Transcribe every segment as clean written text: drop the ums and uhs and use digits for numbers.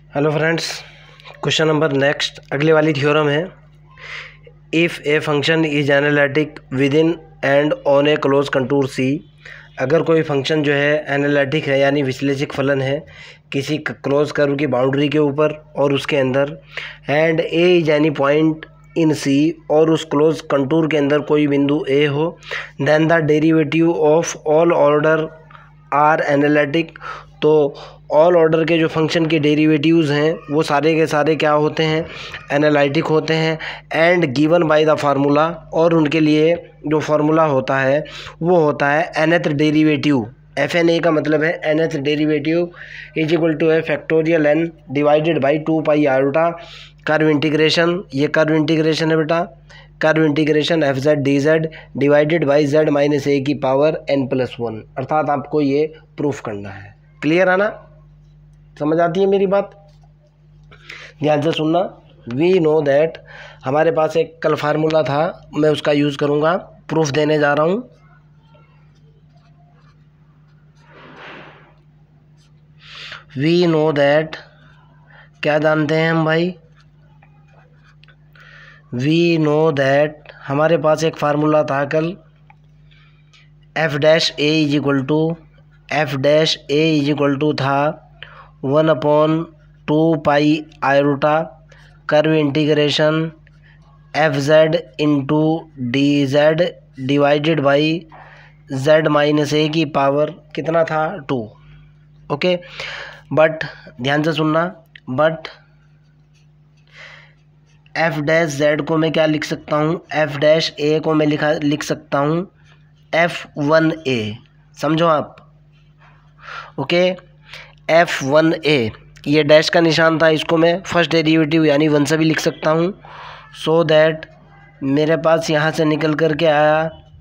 Hello friends, question number next अगले वाली theorem है। If a function is analytic within and on a closed contour C, अगर कोई function जो है एनालिटिक है यानी विश्लेषिक फलन है किसी क्लोज कर्व की बाउंड्री के ऊपर और उसके अंदर, and A is any point in C, और उस क्लोज कंटूर के अंदर कोई बिंदु ए हो, then the derivative of all order are analytic, तो ऑल ऑर्डर के जो फंक्शन के डेरिवेटिव्स हैं वो सारे के सारे क्या होते हैं, एनालिटिक होते हैं। And given by the formula, और उनके लिए जो फार्मूला होता है वो होता है nth derivative. F N A का मतलब है nth derivative is equal to A factorial n divided by 2 pi iota curve integration, ये कर्व इंटीग्रेशन है बेटा, curve integration F Z D Z divided by Z minus A की power n+1, अर्थात आपको ये प्रूफ करना है। क्लियर है ना, समझ आती है मेरी बात? ध्यान से सुनना। वी नो दैट, हमारे पास एक कल फार्मूला था, मैं उसका यूज़ करूँगा, प्रूफ देने जा रहा हूँ। वी नो दैट, क्या जानते हैं हम भाई? वी नो दैट हमारे पास एक फार्मूला था कल, F dash A is equal to था 1/2 pi iota curve integration F Z into D Z divided by Z minus A की पावर कितना था 2। ओके, बट ध्यान से सुनना, बट एफ डैश जेड को मैं क्या लिख सकता हूँ, एफ डैश ए को मैं लिख सकता हूँ F1A, समझो आप। ओके, F1A, ये डैश का निशान था, इसको मैं फर्स्ट डेरिवेटिव यानी 1 से भी लिख सकता हूँ। सो दैट मेरे पास यहाँ से निकल कर के आया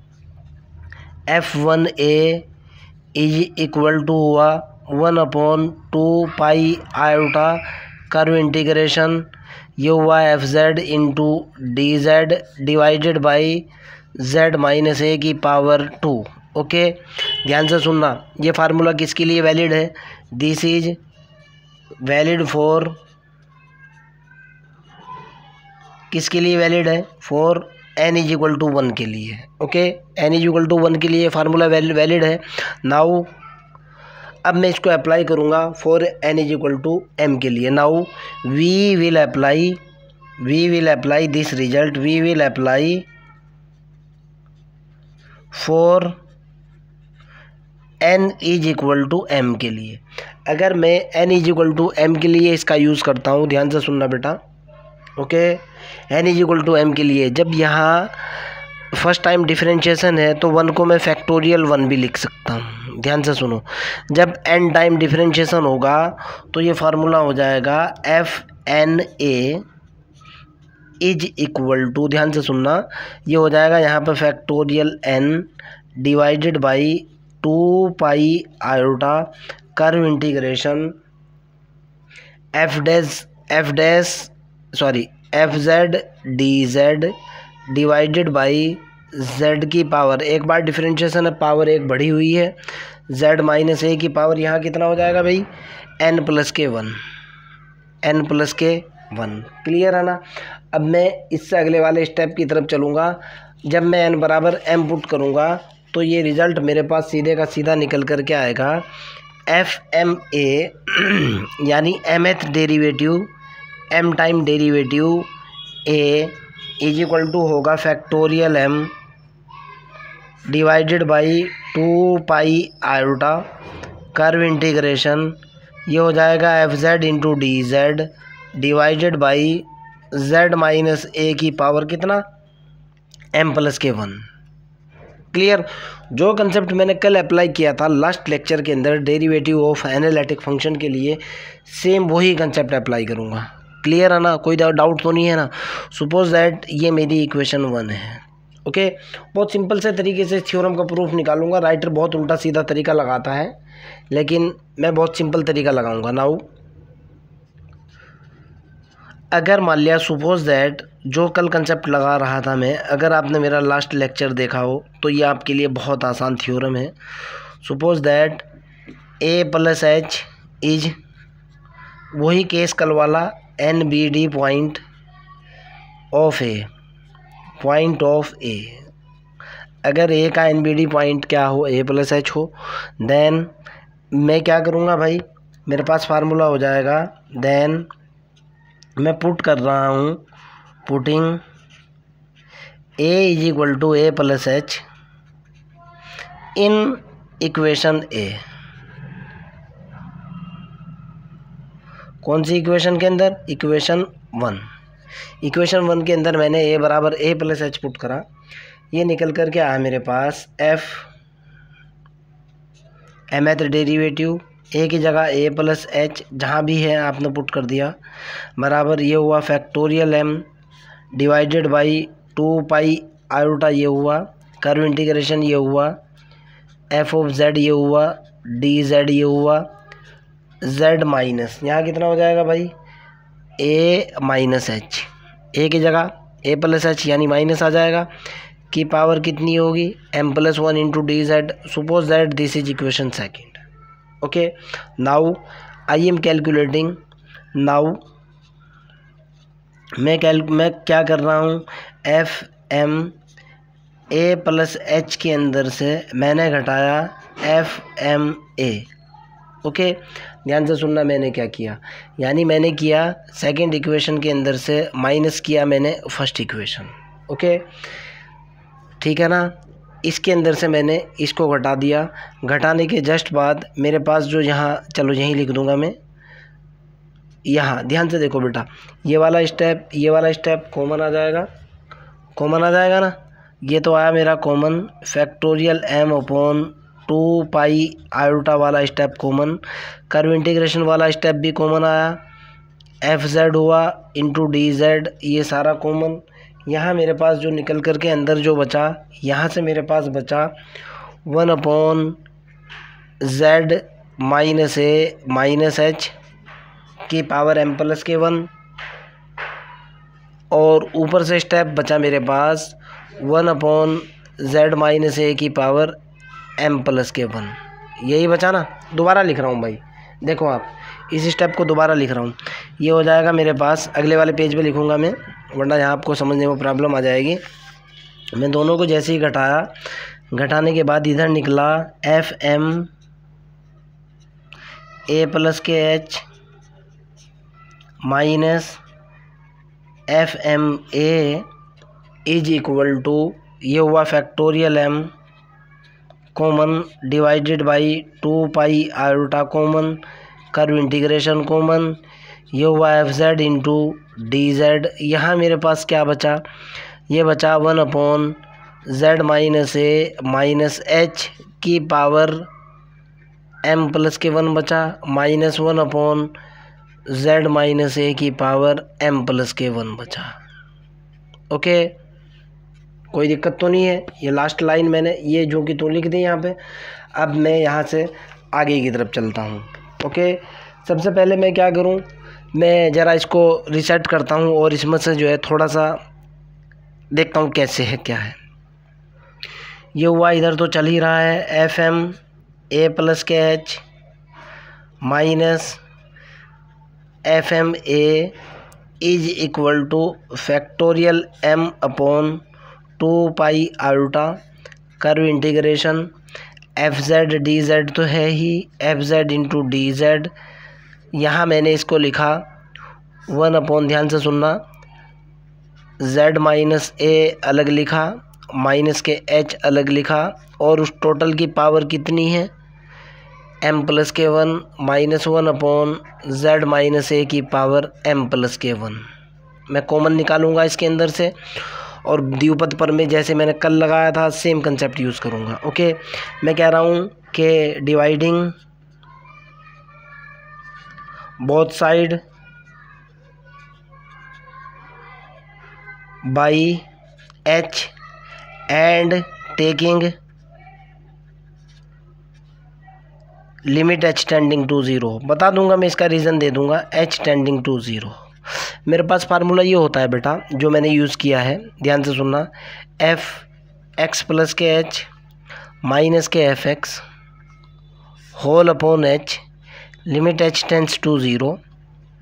F1A इज इक्वल टू हुआ 1/2 पाई आयोटा कर्व इंटीग्रेशन, ये हुआ F Z into D Z divided by Z minus A की पावर 2। ओके, ध्यान से सुनना, ये फार्मूला किसके लिए वैलिड है? दिस इज वैलिड फॉर, किसके लिए वैलिड है? For n is equal to 1 के लिए। Okay, n is equal to 1 के लिए फार्मूला वैलिड है। नाउ अब मैं इसको अप्लाई करूँगा for n is equal to m के लिए। Now we will apply this result, we will apply for n is equal to m के लिए। अगर मैं n is equal to m के लिए इसका यूज़ करता हूँ, ध्यान से सुनना बेटा। Okay, n is equal to m के लिए जब यहाँ फर्स्ट टाइम डिफरेंशिएशन है तो 1 को मैं फैक्टोरियल 1 भी लिख सकता हूँ। ध्यान से सुनो, जब n टाइम डिफरेंशिएशन होगा तो ये फार्मूला हो जाएगा F(n)(a) इज इक्वल टू, ध्यान से सुनना, ये हो जाएगा यहाँ पर factorial n divided by 2 pi iota curve integration F Z D Z divided by Z की पावर, एक बार डिफरेंशिएशन है पावर एक बढ़ी हुई है, जेड माइनस ए की पावर यहाँ कितना हो जाएगा भाई, n+k1। क्लियर है ना? अब मैं इससे अगले वाले स्टेप की तरफ चलूँगा। जब मैं n बराबर m पुट करूँगा तो ये रिज़ल्ट मेरे पास सीधे का सीधा निकल कर के आएगा F(m)(a) यानी mth derivative m time derivative a is equal to होगा factorial m divided by 2 pi iota curve integration, ये हो जाएगा F Z into D Z divided by Z minus A की पावर कितना, m+k1। क्लियर? जो concept मैंने कल apply किया था लास्ट लेक्चर के अंदर डेरिवेटिव ऑफ एनालिटिक फंक्शन के लिए, सेम वही कंसेप्ट अप्लाई करूँगा। क्लियर है ना? कोई डाउट तो नहीं है ना? सपोज दैट ये मेरी इक्वेशन 1 है। ओके, बहुत सिंपल से तरीके से थ्योरम का प्रूफ निकालूंगा। राइटर बहुत उल्टा सीधा तरीका लगाता है, लेकिन मैं बहुत सिंपल तरीका लगाऊंगा। नाउ अगर मान लिया सपोज दैट जो कल कंसेप्ट लगा रहा था मैं, अगर आपने मेरा लास्ट लेक्चर देखा हो तो ये आपके लिए बहुत आसान थ्योरम है। Suppose that a + h is वही केस कल वाला NBD पॉइंट ऑफ ए, अगर ए का NBD पॉइंट क्या हो, A+H हो, देन मैं क्या करूँगा भाई, मेरे पास फार्मूला हो जाएगा, देन मैं पुट कर रहा हूँ, putting A = A+H in equation A। कौन सी इक्वेशन के अंदर? इक्वेशन 1। इक्वेशन 1 के अंदर मैंने A = A+H पुट करा, ये निकल कर के आया मेरे पास F mth डेरिवेटिव A की जगह A+H जहाँ भी है आपने पुट कर दिया, बराबर ये हुआ factorial M divided by 2 pi ये हुआ, कर्व इंटीग्रेशन ये हुआ, f(z) ये हुआ, dz ये हुआ, z माइनस यहाँ कितना हो जाएगा भाई, A-H, A की जगह A+H यानी माइनस आ जाएगा, की पावर कितनी होगी, m+1 × dz। Suppose that this is equation 2। Okay, now I am calculating, now मैं क्या कर रहा हूँ, FM A+H के अंदर से मैंने घटाया FMA। ओके, ध्यान से सुनना, मैंने क्या किया, यानी मैंने किया सेकंड इक्वेशन के अंदर से माइनस किया मैंने फर्स्ट इक्वेशन। ओके, ठीक है ना, इसके अंदर से मैंने इसको घटा दिया, घटाने के जस्ट बाद मेरे पास जो यहाँ, चलो यहीं लिख दूंगा मैं, यहाँ ध्यान से देखो बेटा, ये वाला स्टेप कॉमन आ जाएगा, कॉमन आ जाएगा ना, ये तो आया मेरा कॉमन, फैक्टोरियल M/2 पाई आयोटा वाला स्टेप कॉमन, कर्व इंटीग्रेशन वाला स्टेप भी कॉमन आया, FZ हुआ इंटू DZ, ये सारा कॉमन। यहाँ मेरे पास जो निकल कर के अंदर जो बचा, यहाँ से मेरे पास बचा 1/z minus A minus H की पावर m+1, और ऊपर से स्टेप बचा मेरे पास 1/z माइनस A की पावर m+1। यही बचा ना, दोबारा लिख रहा हूँ भाई, देखो आप इस स्टेप को दोबारा लिख रहा हूँ, ये हो जाएगा मेरे पास, अगले वाले पेज पे लिखूँगा मैं, वरना यहाँ आपको समझने में प्रॉब्लम आ जाएगी। मैं दोनों को जैसे ही घटाया, घटाने के बाद इधर निकला FM A+KH minus FMA is equal to, ये हुआ factorial M common divided by 2 pi iota common, curve integration common, ये हुआ FZ इंटू DZ। यहाँ मेरे पास क्या बचा, ये बचा 1/z minus A minus H की पावर m+1 बचा, माइनस 1/z माइनस A की पावर m+1 बचा। ओके, कोई दिक्कत तो नहीं है, ये लास्ट लाइन मैंने ये जो कि तो लिख दी यहाँ पे। अब मैं यहाँ से आगे की तरफ चलता हूँ। ओके, सबसे पहले मैं क्या करूँ, मैं ज़रा इसको रीसेट करता हूँ और इसमें से जो है थोड़ा सा देखता हूँ कैसे है क्या है। ये हुआ, इधर तो चल ही रहा है, FM A+KH minus FMA is equal to factorial M/2 pi iota, curve integration FZ DZ तो है ही, FZ इंटू DZ। यहाँ मैंने इसको लिखा 1/, ध्यान से सुनना, Z माइनस A अलग लिखा, माइनस के H अलग लिखा, और उस टोटल की पावर कितनी है m+1 minus 1/z minus A की पावर m+1। मैं कॉमन निकालूंगा इसके अंदर से, और द्विपद पर में जैसे मैंने कल लगाया था सेम कंसेप्ट यूज़ करूंगा। ओके, मैं कह रहा हूँ कि dividing both side by H and taking limit H tending to 0। बता दूंगा मैं, इसका रीज़न दे दूंगा, H टेंडिंग टू 0। मेरे पास फार्मूला ये होता है बेटा जो मैंने यूज़ किया है, ध्यान से सुनना, Fx+ के H माइनस के Fx whole upon H limit H tends to 0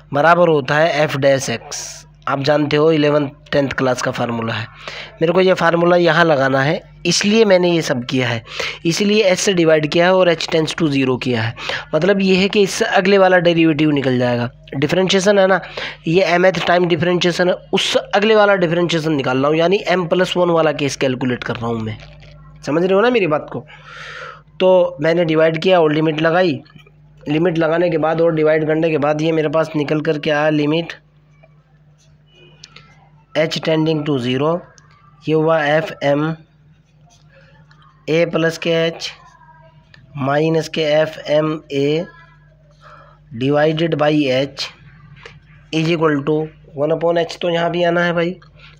बराबर होता है एफ डैश एक्स। आप जानते हो 11th-10th क्लास का फार्मूला है। मेरे को ये फार्मूला यहाँ लगाना है, इसलिए मैंने ये सब किया है, इसलिए एच से डिवाइड किया है और एच टेंस टू 0 किया है। मतलब ये है कि इससे अगले वाला डेरिवेटिव निकल जाएगा। डिफरेंशिएशन है ना, ये mth टाइम डिफरेंशिएशन है, उससे अगले वाला डिफरेंशिएशन निकाल रहा हूँ, यानी m+1 वाला केस कैलकुलेट कर रहा हूँ मैं। समझ रहे हो ना मेरी बात को? तो मैंने डिवाइड किया और लिमिट लगाई। लिमिट लगाने के बाद और डिवाइड करने के बाद ये मेरे पास निकल कर के आया लिमिट h टेंडिंग टू 0, ये हुआ एफ एम ए प्लस के एच माइनस के F M A divided by H is equal to 1/h। तो यहाँ भी आना है भाई,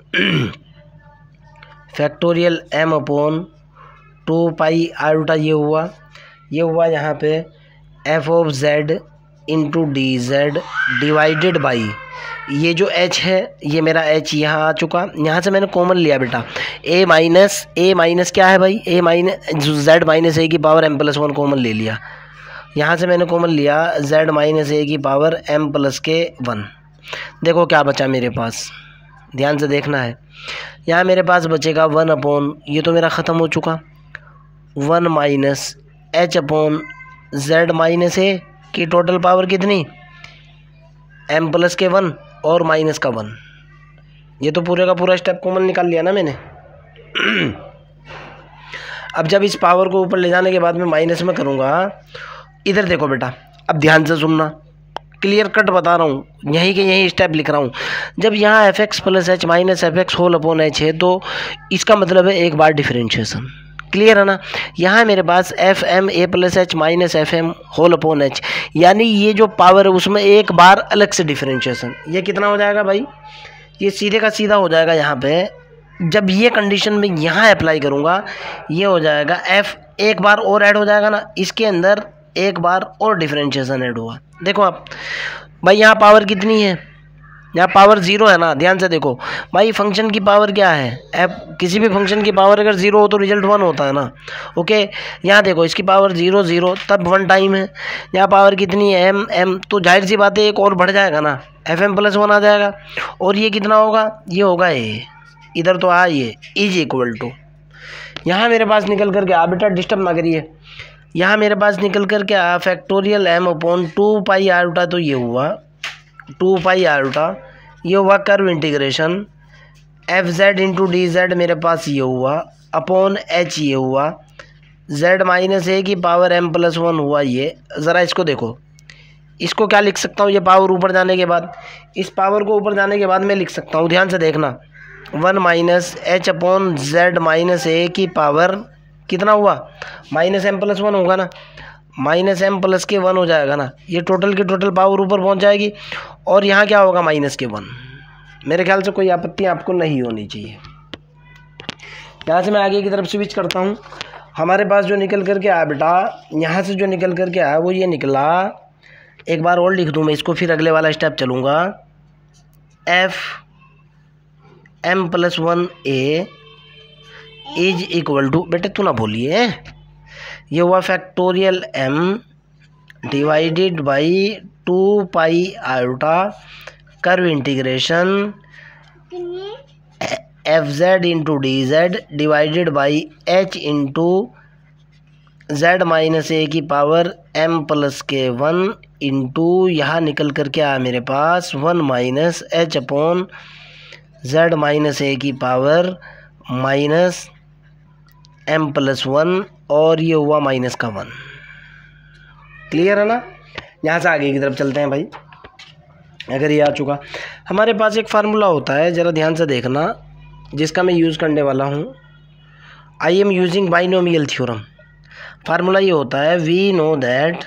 factorial m upon 2 pi iota. ये हुआ यहाँ पे F of z into D Z divided by ये जो h है, ये मेरा h यहाँ आ चुका। यहाँ से मैंने कॉमन लिया बेटा a माइनस क्या है भाई, a minus z minus a की पावर m+1 कॉमन ले लिया। यहाँ से मैंने कॉमन लिया z माइनस a की पावर m+1। देखो क्या बचा मेरे पास, ध्यान से देखना है। यहाँ मेरे पास बचेगा 1 अपॉन, ये तो मेरा ख़त्म हो चुका, 1 minus h upon z minus a की टोटल पावर कितनी, m+1 और माइनस का 1। ये तो पूरे का पूरा स्टेप कॉमन निकाल लिया ना मैंने। अब जब इस पावर को ऊपर ले जाने के बाद मैं माइनस में करूँगा, इधर देखो बेटा, अब ध्यान से सुनना, क्लियर कट बता रहा हूँ, यहीं के यहीं स्टेप लिख रहा हूँ। जब यहाँ F X plus H minus F X whole upon H है, तो इसका मतलब है एक बार डिफरेंशिएशन। क्लियर है ना? यहाँ मेरे पास F M A plus H minus F M whole upon H, यानी ये जो पावर है उसमें एक बार अलग से डिफरेंशिएशन। ये कितना हो जाएगा भाई, ये सीधे का सीधा हो जाएगा। यहाँ पे जब ये कंडीशन में यहाँ अप्लाई करूँगा, ये हो जाएगा एफ एक बार और ऐड हो जाएगा ना, इसके अंदर एक बार और डिफरेंशिएशन ऐड हुआ। देखो आप भाई, यहाँ पावर कितनी है, यहाँ पावर 0 है ना। ध्यान से देखो भाई, फंक्शन की पावर क्या है, एफ किसी भी फंक्शन की पावर अगर 0 हो तो रिजल्ट 1 होता है ना। ओके, यहाँ देखो इसकी पावर 0 तब 1 टाइम है। यहाँ पावर कितनी है, m, तो जाहिर सी बात है एक और बढ़ जाएगा ना, fm+1 आ जाएगा। और ये कितना होगा, ये होगा a, इधर तो आ ये इज इक्वल टू, यहाँ मेरे पास निकल करके आ, बेटा डिस्टर्ब ना करिए, यहाँ मेरे पास निकल करके आ factorial m upon 2 pi iota. तो ये हुआ 2 पाई आयोटा, ये हुआ curve integration F Z into D Z, मेरे पास ये हुआ अपॉन एच, ये हुआ z माइनस ए की पावर m+1 हुआ। ये ज़रा इसको देखो, इसको क्या लिख सकता हूँ, ये पावर ऊपर जाने के बाद, इस पावर को ऊपर जाने के बाद मैं लिख सकता हूँ, ध्यान से देखना, 1 minus H upon Z minus A की पावर कितना हुआ, माइनस m+1 होगा ना, माइनस m+1 हो जाएगा ना। ये टोटल की टोटल पावर ऊपर पहुंच जाएगी और यहाँ क्या होगा, -1। मेरे ख्याल से कोई आपत्ति आपको नहीं होनी चाहिए। यहाँ से मैं आगे की तरफ स्विच करता हूँ। हमारे पास जो निकल करके आया बेटा, यहाँ से जो निकल करके आया वो ये निकला, एक बार और लिख दूँ मैं इसको, फिर अगले वाला स्टेप चलूँगा। F m+1a is equal to, बेटे तू ना बोलिए, ये हुआ factorial m divided by 2 pi iota curve integration F Z into D Z divided by H into Z minus A की पावर m+1 इंटू, यहाँ निकल कर के आया मेरे पास 1 minus H upon Z minus A की पावर माइनस m+1 और ये हुआ माइनस का 1। क्लियर है ना? यहाँ से आगे की तरफ चलते हैं भाई। अगर ये आ चुका, हमारे पास एक फार्मूला होता है, ज़रा ध्यान से देखना, जिसका मैं यूज़ करने वाला हूँ। I am using binomial theorem. Formula ये होता है, वी नो दैट,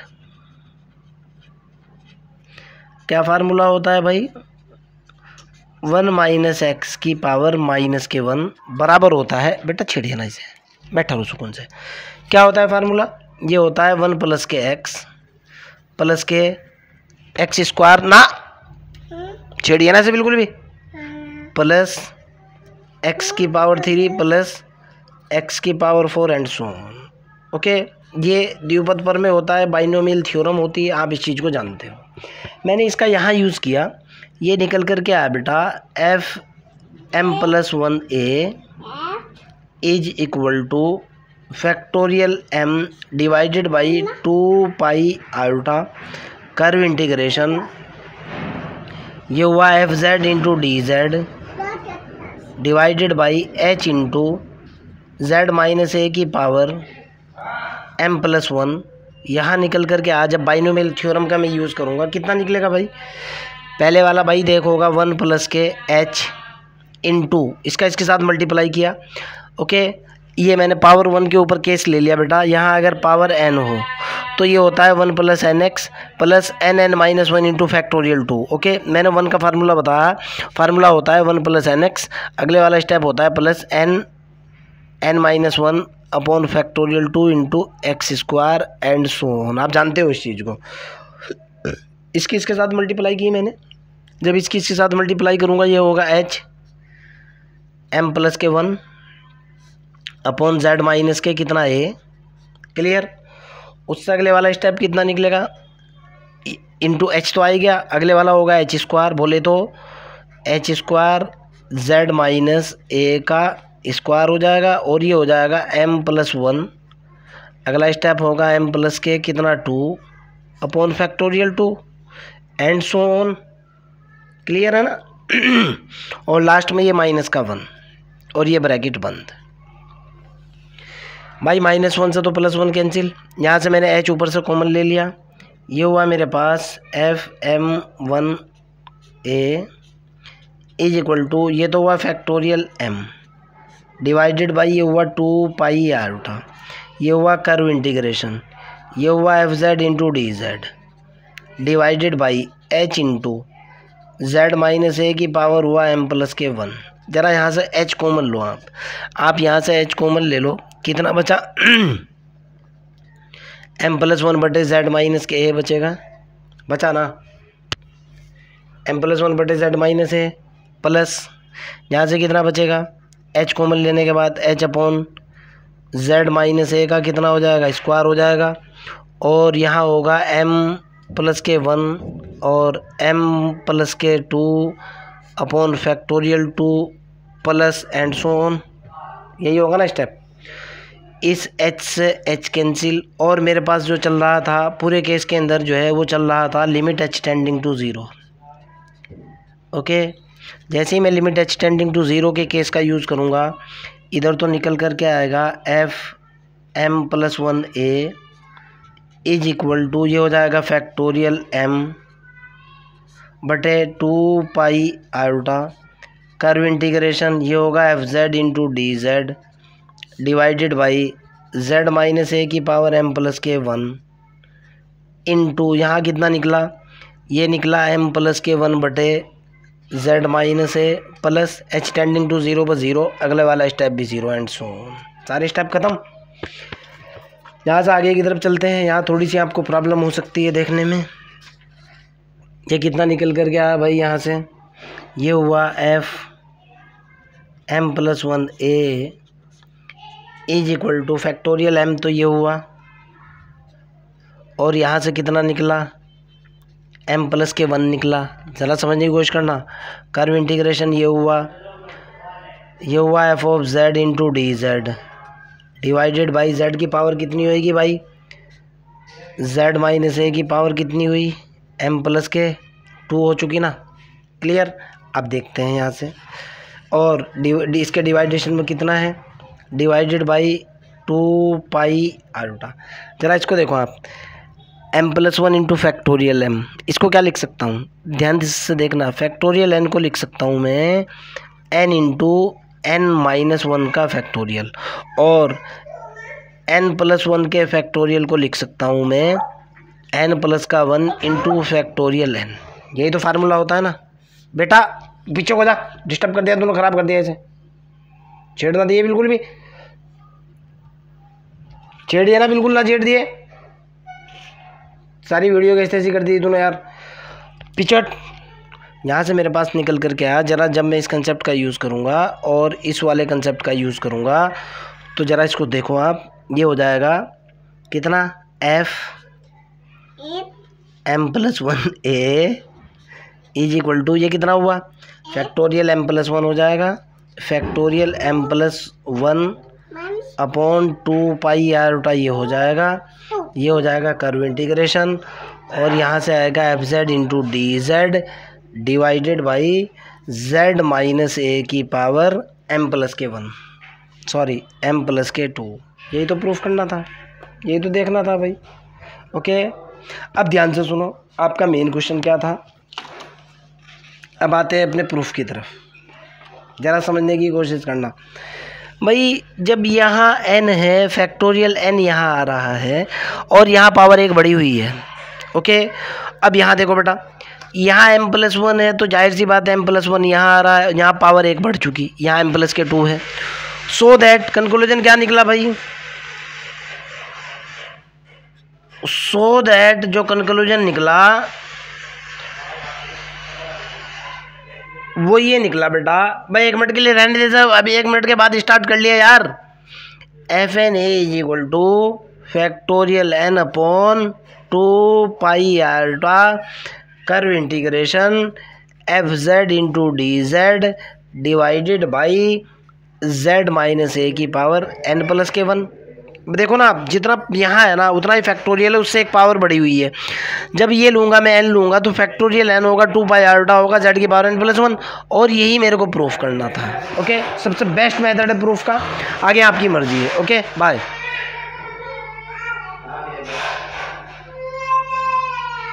क्या फार्मूला होता है भाई, 1 माइनस एक्स की पावर -1 बराबर होता है, बेटा छेड़िए ना इसे, बैठा लो सुकून से। क्या होता है फार्मूला, ये होता है 1 प्लस के एक्स प्लस के एक्स स्क्वायर, ना छेड़िए ना इसे बिल्कुल भी, प्लस एक्स की पावर 3 प्लस एक्स की power 4 and so on. Okay, ये द्विपद पर में होता है, बाइनोमियल थ्योरम होती है, आप इस चीज़ को जानते हो। मैंने इसका यहाँ यूज़ किया, ये निकल कर के आया बेटा F M plus 1a is equal to factorial m divided by 2 pi iota curve integration, ये हुआ F Z into D Z divided by H into Z minus A की पावर m प्लस 1। यहाँ निकल करके आ, जब बाइनोमियल थ्योरम का मैं use करूँगा कितना निकलेगा भाई, पहले वाला भाई देखो होगा 1 प्लस के h इंटू इसका इसके साथ मल्टीप्लाई किया। ओके, ये मैंने पावर 1 के ऊपर केस ले लिया बेटा। यहाँ अगर पावर n हो तो ये होता है 1 plus N X plus N N minus 1 into factorial 2। Okay, मैंने 1 का फार्मूला बताया, फार्मूला होता है 1 प्लस एन एक्स, अगले वाला स्टेप होता है plus N N minus 1 upon factorial 2 into X square and so on. आप जानते हो इस चीज़ को। इसकी इसके साथ मल्टीप्लाई की मैंने, जब इसकी इसके साथ मल्टीप्लाई करूँगा ये होगा एच एम प्लस के 1 अपॉन जेड माइनस के कितना ए। क्लियर। उससे अगले वाला स्टेप कितना निकलेगा, इंटू एच तो आ गया, अगले वाला होगा एच स्क्वायर, बोले तो H square Z minus A का स्क्वायर हो जाएगा और ये हो जाएगा m प्लस 1। अगला स्टेप होगा m प्लस के कितना 2 upon factorial 2 and so on. Clear है ना। और लास्ट में ये माइनस का 1 और ये ब्रैकेट बंद। भाई -1 से तो +1 कैंसिल, यहाँ से मैंने h ऊपर से कॉमन ले लिया, ये हुआ मेरे पास FM1A इज इक्वल टू, ये तो हुआ फैक्टोरियल m डिवाइडेड बाई ये हुआ 2 पाई आर उठा, ये हुआ कर्व इंटीग्रेशन, ये हुआ F Z into D Z divided by h into Z minus A की पावर हुआ m प्लस के 1। ज़रा यहाँ से h कॉमन लो आप यहाँ से h कॉमन ले लो, कितना बचा m प्लस 1 बटे जेड माइनस के ए बचेगा, बचा ना, m प्लस 1 बटे जेड माइनस ए प्लस यहाँ से कितना बचेगा, h कॉमन लेने के बाद h upon Z minus A का कितना हो जाएगा, स्क्वायर हो जाएगा, और यहाँ होगा m प्लस के 1 और m प्लस के 2 upon factorial 2 plus and so on. यही होगा ना स्टेप। इस h से h कैंसिल, और मेरे पास जो चल रहा था पूरे केस के अंदर जो है वो चल रहा था limit h tending to 0। Okay, जैसे ही मैं लिमिट h टेंडिंग टू 0 के केस का यूज़ करूँगा, इधर तो निकल कर के आएगा FM plus 1A is equal to, ये हो जाएगा फैक्टोरियल m बटे 2 पाई आयोटा कर्व इंटीग्रेशन, ये होगा F Z into D Z divided by Z minus A की पावर m प्लस के 1 इंटू यहाँ कितना निकला, ये निकला m प्लस के 1 बटे Z minus A plus h tending to 0 पर 0, अगले वाला स्टेप भी 0 एंड सो ऑन। सारे स्टेप खत्म। यहाँ से आगे की तरफ चलते हैं, यहाँ थोड़ी सी आपको प्रॉब्लम हो सकती है देखने में। ये कितना निकल कर गया भाई, यहाँ से ये हुआ FM plus 1A is equal to factorial m, तो ये हुआ, और यहाँ से कितना निकला, m प्लस के 1 निकला। ज़रा समझने की कोशिश करना। कर्व इंटीग्रेशन ये हुआ F of Z into D Z divided by Z की पावर कितनी होएगी भाई, जेड माइनस ए की पावर कितनी हुई, m प्लस के 2 हो चुकी ना। क्लियर। अब देखते हैं यहाँ से, और इसके डिवाइडेशन में कितना है, डिवाइडेड बाई 2 पाई आयोटा। ज़रा इसको देखो आप, m plus 1 into factorial m, इसको क्या लिख सकता हूँ, ध्यान से देखना। फैक्टोरियल n को लिख सकता हूँ मैं n इंटू n माइनस 1 का फैक्टोरियल, और n प्लस 1 के फैक्टोरियल को लिख सकता हूँ मैं n प्लस का 1 इंटू फैक्टोरियल n। यही तो फार्मूला होता है ना बेटा। पीछे को जा, डिस्टर्ब कर दिया, दोनों ख़राब कर दिया, ऐसे छेड़ना दिए, बिल्कुल भी छेड़िए ना, बिल्कुल ना छेड़ दिए, सारी वीडियो कैसे ऐसी कर दी तूने यार। पिछड़ यहाँ से मेरे पास निकल कर के आया। ज़रा जब मैं इस कंसेप्ट का यूज़ करूँगा और इस वाले कंसेप्ट का यूज़ करूँगा, तो ज़रा इसको देखो आप, ये हो जाएगा कितना, m+1 a is equal to, ये कितना हुआ, फैक्टोरियल m+1 हो जाएगा, फैक्टोरियल m+1 अपॉन 2πr ये हो जाएगा, ये हो जाएगा कर्व इंटीग्रेशन, और यहाँ से आएगा fz into dz divided by z minus a की पावर m+1, सॉरी m+2। यही तो प्रूफ करना था, यही तो देखना था भाई। ओके, अब ध्यान से सुनो, आपका मेन क्वेश्चन क्या था। अब आते हैं अपने प्रूफ की तरफ, ज़रा समझने की कोशिश करना भाई। जब यहाँ n है, फैक्टोरियल n यहाँ आ रहा है और यहाँ पावर एक बढ़ी हुई है। ओके, अब यहाँ देखो बेटा, यहाँ m+1 है तो जाहिर सी बात है m+1 यहाँ आ रहा है, यहाँ पावर एक बढ़ चुकी, यहाँ m+2 है। सो दैट कंक्लूजन क्या निकला भाई, सो दैट जो कंक्लूजन निकला वो ये निकला बेटा। भाई 1 मिनट के लिए रहने दे सब, अभी 1 मिनट के बाद स्टार्ट कर लिया यार। fn is equal to factorial n upon 2πr curve integration fz into dz divided by z minus a की पावर n+1। देखो ना, जितना यहाँ है ना उतना ही फैक्टोरियल है, उससे एक पावर बढ़ी हुई है। जब ये लूँगा मैं n लूँगा तो फैक्टोरियल n होगा 2πr होगा z की पावर n+1, और यही मेरे को प्रूफ करना था। ओके, सबसे बेस्ट मेथड है प्रूफ का, आगे आपकी मर्जी है। Okay, bye.